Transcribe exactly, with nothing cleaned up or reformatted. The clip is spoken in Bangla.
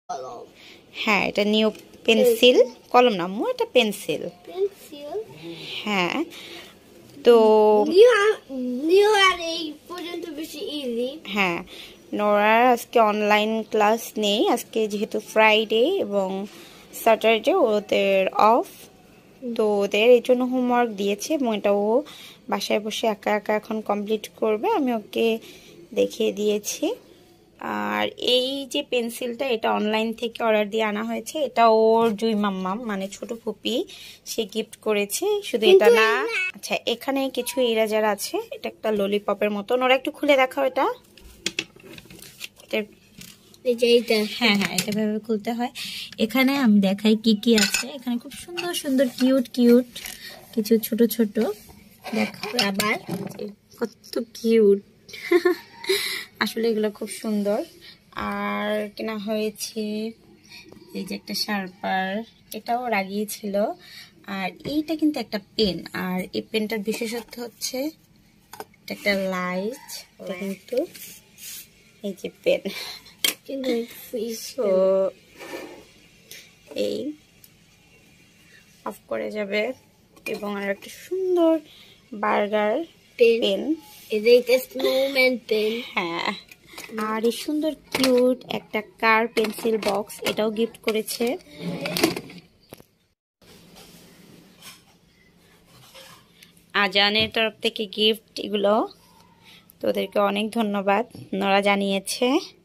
হ্যাঁ, এটা নিউ পেন্সিল, কলম না আম্মু, এটা পেন্সিল। পেন্সিল, হ্যাঁ। তো নিউ আর এই পর্যন্ত বেশি ইজি। হ্যাঁ, নোরার আজকে অনলাইন ক্লাস নেই, আজকে যেহেতু ফ্রাইডে এবং স্যাটারডে ওদের অফ, তো ওদের এই জন্য হোমওয়ার্ক দিয়েছে এবং এটা ও বাসায় বসে একা একা এখন কমপ্লিট করবে, আমি ওকে দেখিয়ে দিয়েছি। আর এই যে পেন্সিলটা, এটা অনলাইন থেকে অর্ডার দিয়ে আনা হয়েছে, এটা ওর জুই মাম্মাম মানে ছোট ফুপি সে গিফট করেছে। শুধু এটা না, আচ্ছা এখানে কিছু ইরেজার আছে, এটা একটা ললিপপের মতো। ওরা একটু খুলে দেখাও এটা। হ্যাঁ হ্যাঁ, এটা ভাবে খুলতে হয়। এখানে আমি দেখাই কি কি আছে। এখানে খুব সুন্দর সুন্দর কিউট কিউট কিছু ছোট ছোট, দেখো আবার কত কিউট আসলে এগুলো খুব সুন্দর। আর কেনা হয়েছে এই যে একটা শার্পার, এটাও লাগিয়েছিল। আর এইটা কিন্তু একটা পেন, আর এই পেনটার বিশেষত্ব হচ্ছে এটা একটা লাইট, এটা কিন্তু এই যে পেন, তো এই অফ করে যাবে। এবং আর একটা সুন্দর বার্গার পেন, এটা স্নোম্যান পেন। হ্যাঁ, আর এই সুন্দর কিউট একটা কার পেন্সিল বক্স, এটাও গিফট করেছে। আজানের তরফ থেকে গিফট এগুলো, তো ওদেরকে অনেক ধন্যবাদ, নোরা জানিয়েছে।